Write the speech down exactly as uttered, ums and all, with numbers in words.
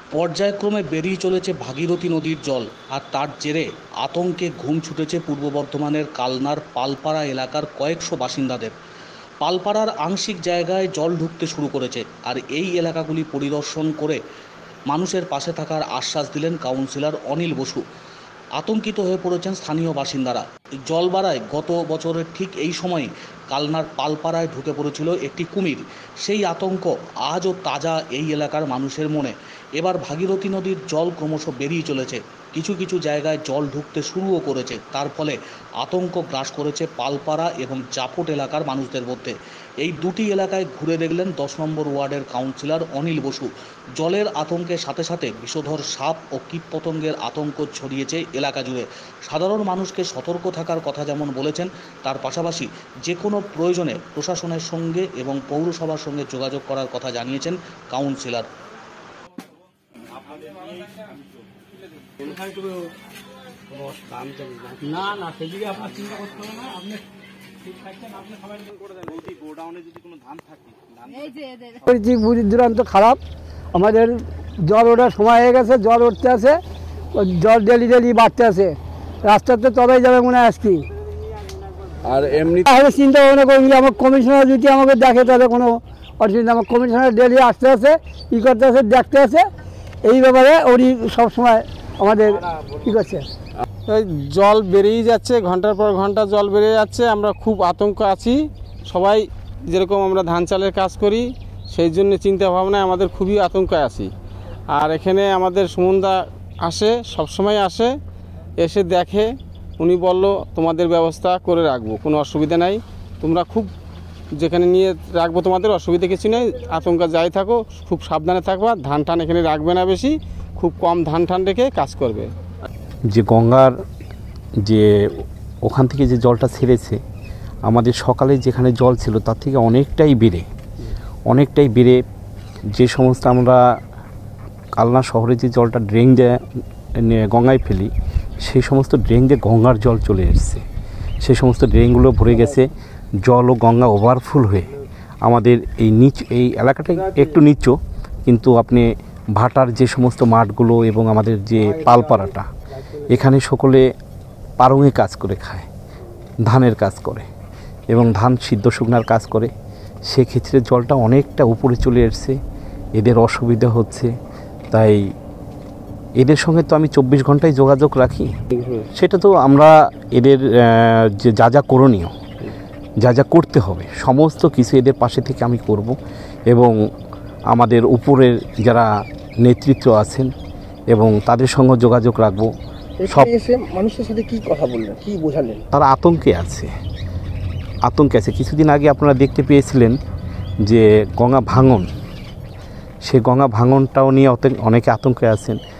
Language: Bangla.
পর্যায়ক্রমে বেরিয়ে চলেছে ভাগীরথী নদীর জল, আর তার জেরে আতঙ্কে ঘুম ছুটেছে পূর্ব বর্ধমানের কালনার পালপাড়া এলাকার কয়েকশো বাসিন্দাদের। পালপাড়ার আংশিক জায়গায় জল ঢুকতে শুরু করেছে, আর এই এলাকাগুলি পরিদর্শন করে মানুষের পাশে থাকার আশ্বাস দিলেন কাউন্সিলর অনিল বসু। আতঙ্কিত হয়ে পড়েছেন স্থানীয় বাসিন্দারা। জল বাড়ায় গত বছরের ঠিক এই সময়ে কালনার পালপাড়ায় ঢুকে পড়েছিল একটি কুমির। সেই আতঙ্ক আজও তাজা এই এলাকার মানুষের মনে। এবার ভাগীরথী নদীর জল ক্রমশ বেরিয়ে চলেছে, কিছু কিছু জায়গায় জল ঢুকতে শুরুও করেছে। তার ফলে আতঙ্ক গ্রাস করেছে পালপাড়া এবং জাপট এলাকার মানুষদের মধ্যে। এই দুটি এলাকায় ঘুরে দেখলেন দশ নম্বর ওয়ার্ডের কাউন্সিলর অনিল বসু। জলের আতঙ্কের সাথে সাথে বিষধর সাপ ও কীটপতঙ্গের আতঙ্ক ছড়িয়েছে এলাকা জুড়ে। সাধারণ মানুষকে সতর্ক থাকার কথা যেমন বলেছেন, তার পাশাপাশি যে কোনো প্রয়োজনে প্রশাসনের সঙ্গে এবং পৌরসভার সঙ্গে যোগাযোগ করার কথা জানিয়েছেন কাউন্সিলর। না না সেদিকে আপনার চিন্তা করতে হবে না। আপনি দূরান্ত খারাপ, আমাদের জল ওঠার সময় হয়ে গেছে, জল উঠতে আছে, জল ডেলি ডেলি বাড়তে আছে, রাস্তাতে তবেই যাবে মনে হয় আজকে। আর এমনি তাহলে চিন্তা ভাবনা করি, আমার কমিশনার যদি আমাকে দেখে তাহলে কোনো অসুবিধা। আমার কমিশনার ডেলি আসতে আছে, ই করতে আছে, দেখতে আছে, এই ব্যাপারে উনি সবসময় আমাদের কী করছে। জল বেরিয়ে যাচ্ছে, ঘন্টার পর ঘন্টা জল বেড়ে যাচ্ছে, আমরা খুব আতঙ্ক আছি সবাই। যেরকম আমরা ধান চালের কাজ করি, সেই জন্য চিন্তা ভাবনায় আমাদের খুবই আতঙ্কে আছি। আর এখানে আমাদের সুমনদা আসে, সবসময় আসে, এসে দেখে, উনি বলল তোমাদের ব্যবস্থা করে রাখবো, কোনো অসুবিধা নাই, তোমরা খুব যেখানে নিয়ে রাখবো তোমাদের অসুবিধা কিছু নেই, আতঙ্ক যাই থাকো, খুব সাবধানে থাকবা, ধান টান এখানে রাখবে না বেশি, খুব কম ধান টান রেখে কাজ করবে। যে গঙ্গার যে ওখান থেকে যে জলটা ছেড়েছে, আমাদের সকালে যেখানে জল ছিল তার থেকে অনেকটাই বেড়ে অনেকটাই বেড়ে যে সমস্ত আমরা কালনা শহরে যে জলটা ড্রেন দিয়ে গঙ্গায় ফেলি, সেই সমস্ত ড্রেন দিয়ে গঙ্গার জল চলে এসছে। সেই সমস্ত ড্রেনগুলো ভরে গেছে, জল ও গঙ্গা ওভারফুল হয়ে আমাদের এই নিচ এই এলাকাটাই একটু নিচু, কিন্তু আপনি ভাটার যে সমস্ত মাঠগুলো এবং আমাদের যে পালপাড়াটা, এখানে সকলে পারঙে কাজ করে খায়, ধানের কাজ করে এবং ধান সিদ্ধ শুকনার কাজ করে। সেক্ষেত্রে জলটা অনেকটা উপরে চলে এসছে, এদের অসুবিধা হচ্ছে। তাই এদের সঙ্গে তো আমি চব্বিশ ঘন্টায় যোগাযোগ রাখি, সেটা তো আমরা এদের যে যা যা করণীয়, যা যা করতে হবে সমস্ত কিছু এদের পাশে থেকে আমি করব, এবং আমাদের উপরের যারা নেতৃত্ব আছেন এবং তাদের সঙ্গে যোগাযোগ রাখবো। সব এসে মানুষের সাথে কি কথা বললেন, কি বোঝালেন? তারা আতঙ্কে আছে আতঙ্কে আছে কিছুদিন আগে আপনারা দেখতে পেয়েছিলেন যে গঙ্গা ভাঙন, সে গঙ্গা ভাঙনটাও নিয়ে অনেকে আতঙ্কে আছেন।